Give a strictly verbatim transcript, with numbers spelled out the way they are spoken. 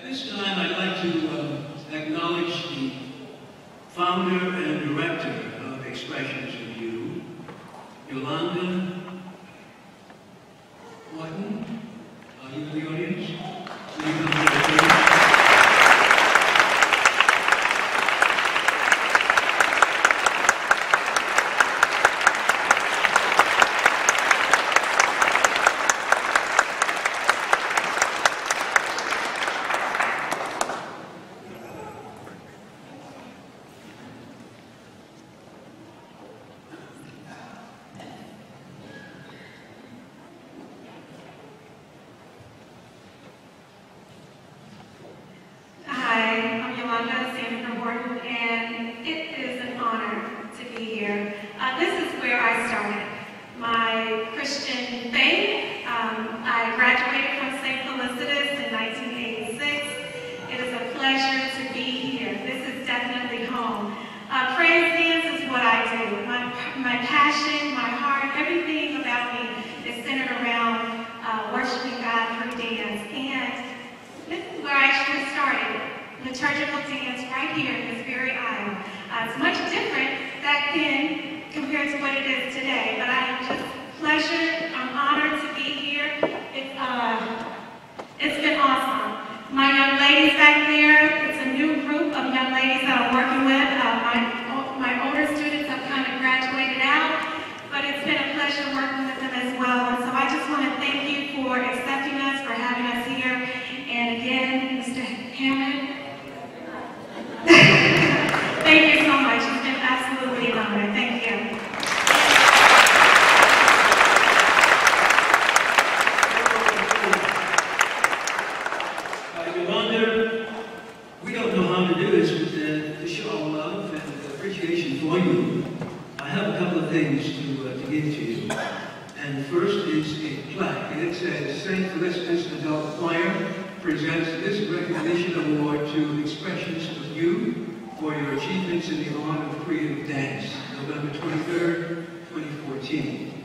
this time I'd like to uh, acknowledge the founder and director of Expressions of You, Yolanda Martin. Are you in the audience? Will you come to the podium? And it is an honor to be here. Uh, this is where I started my Christian faith. Um, I graduated from Saint Felicitas in nineteen eighty-six. It is a pleasure to be here. This is definitely home. Uh, praise dance is what I do. My, my passion, my heart, everything about me is centered around uh, worshiping God through dance. And this is where I actually started. Liturgical dance right here in this very aisle. Uh, it's much different back then compared to what it is today, but I am just pleasured, I'm honored to be here. It's, uh, it's been awesome. My young ladies back there, it's a new group of young ladies that I'm working with. Uh, my, my older students have kind of graduated out, but it's been a pleasure working with them as well. And so I just want to thank you for accepting us, for having us here. And again, Mister Hammond, thank you so much. It's been absolutely an honor. Thank you. Uh, Yolanda, we don't know how to do this, but uh, to show our love and appreciation for you, I have a couple of things to, uh, to give to you. And first is a plaque. And it says, Saint Felicitas Adult Choir presents this recognition award to Expressions of You for your achievements in the art of creative dance, November twenty-third, twenty fourteen.